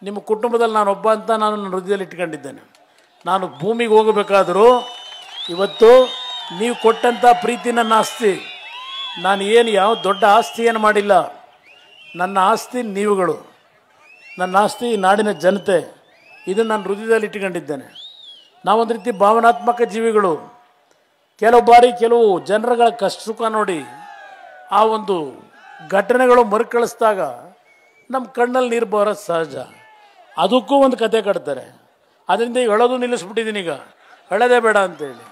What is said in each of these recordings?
ನಿಮ್ಮ ಕುಟುಂಬದಲ್ಲಿ ನಾನೊಬ್ಬ ಅಂತ ನಾನು ನನ್ನ ಹೃದಯದಲ್ಲಿ ಇಟ್ಕೊಂಡಿದ್ದೇನೆ. ನಾನು ಭೂಮಿಗೆ ಹೋಗಬೇಕಾದರೂ ಇವತ್ತು ನೀವು ಕೊಟ್ಟಂಥ ಪ್ರೀತಿ ನನ್ನ ಆಸ್ತಿ. ನಾನು ಯಾವ ದೊಡ್ಡ ಆಸ್ತಿ ಏನು ಮಾಡಿಲ್ಲ. ನನ್ನ ಆಸ್ತಿ ನೀವುಗಳು, ನನ್ನ ಆಸ್ತಿ ನಾಡಿನ ಜನತೆ. ಇದನ್ನು ನಾನು ಹೃದಯದಲ್ಲಿ ಇಟ್ಕೊಂಡಿದ್ದೇನೆ. ನಾವೊಂದು ರೀತಿ ಭಾವನಾತ್ಮಕ ಜೀವಿಗಳು. ಕೆಲವು ಬಾರಿ ಕೆಲವು ಜನರುಗಳ ಕಷ್ಟ ಸುಖ ನೋಡಿ ಆ ಒಂದು ಘಟನೆಗಳು ಮರುಕಳಿಸಿದಾಗ ನಮ್ಮ ಕಣ್ಣಲ್ಲಿ ನೀರು ಬರೋದು ಸಹಜ. ಅದಕ್ಕೂ ಒಂದು ಕತೆ ಕಟ್ತಾರೆ. ಅದರಿಂದ ಈಗ ಹೇಳೋದು ನಿಲ್ಲಿಸ್ಬಿಟ್ಟಿದ್ದೀನಿ. ಈಗ ಹೇಳೋದೇ ಬೇಡ ಅಂತೇಳಿ.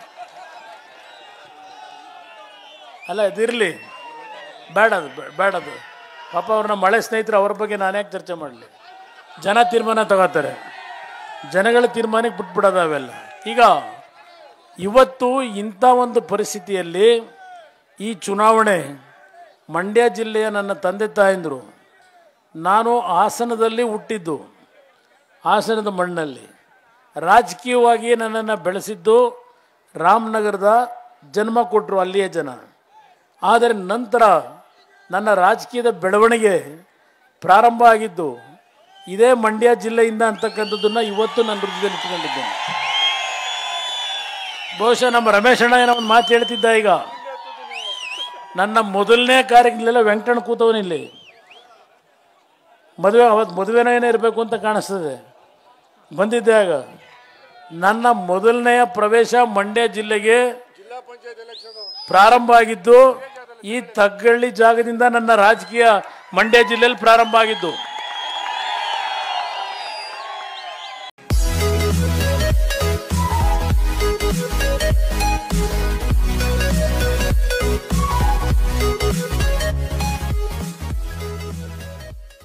ಅಲ್ಲ, ಇದಿರಲಿ, ಬೇಡದು ಪಾಪ ಅವ್ರನ್ನ ಮಳೆ ಸ್ನೇಹಿತರು, ಅವ್ರ ಬಗ್ಗೆ ನಾನು ಯಾಕೆ ಚರ್ಚೆ ಮಾಡಲಿ. ಜನ ತೀರ್ಮಾನ ತಗೋತಾರೆ. ಜನಗಳ ತೀರ್ಮಾನಕ್ಕೆ ಬಿಟ್ಬಿಡೋದು ಅವೆಲ್ಲ. ಈಗ ಇವತ್ತು ಇಂಥ ಒಂದು ಪರಿಸ್ಥಿತಿಯಲ್ಲಿ ಈ ಚುನಾವಣೆ ಮಂಡ್ಯ ಜಿಲ್ಲೆಯ ನನ್ನ ತಂದೆ ತಾಯಂದರು, ನಾನು ಹಾಸನದಲ್ಲಿ ಹುಟ್ಟಿದ್ದು, ಹಾಸನದ ಮಣ್ಣಲ್ಲಿ ರಾಜಕೀಯವಾಗಿ ನನ್ನನ್ನು ಬೆಳೆಸಿದ್ದು, ರಾಮನಗರದ ಜನ್ಮ ಕೊಟ್ಟರು ಅಲ್ಲಿಯ ಜನ. ಆದರೆ ನಂತರ ನನ್ನ ರಾಜಕೀಯದ ಬೆಳವಣಿಗೆ ಪ್ರಾರಂಭ ಆಗಿದ್ದು ಇದೇ ಮಂಡ್ಯ ಜಿಲ್ಲೆಯಿಂದ ಅಂತಕ್ಕಂಥದ್ದನ್ನು ಇವತ್ತು ನನ್ನ ಹೃದಯದಲ್ಲಿ ಇಟ್ಕೊಂಡಿದ್ದೇನೆ. ಬಹುಶಃ ನಮ್ಮ ರಮೇಶ್ ಅಣ್ಣ ಏನೋ ಒಂದು ಮಾತು ಹೇಳ್ತಿದ್ದ. ಈಗ ನನ್ನ ಮೊದಲನೇ ಕಾರ್ಯಕ್ರಮದಲ್ಲೆಲ್ಲ ವೆಂಕಟಣ್ಣ ಕೂತವನಿಲ್ಲಿ. ಅವತ್ತು ಮದುವೆನೋ ಏನೇ ಇರಬೇಕು ಅಂತ ಕಾಣಿಸ್ತದೆ. ಬಂದಿದ್ದೆ ಆಗ. ನನ್ನ ಮೊದಲನೆಯ ಪ್ರವೇಶ ಮಂಡ್ಯ ಜಿಲ್ಲೆಗೆ ಪ್ರಾರಂಭ ಆಗಿದ್ದು ಈ ತಗ್ಗಳ್ಳಿ ಜಾಗದಿಂದ ನನ್ನ ರಾಜಕೀಯ ಮಂಡ್ಯ ಜಿಲ್ಲೆಯಲ್ಲಿ ಪ್ರಾರಂಭ ಆಗಿದ್ದು.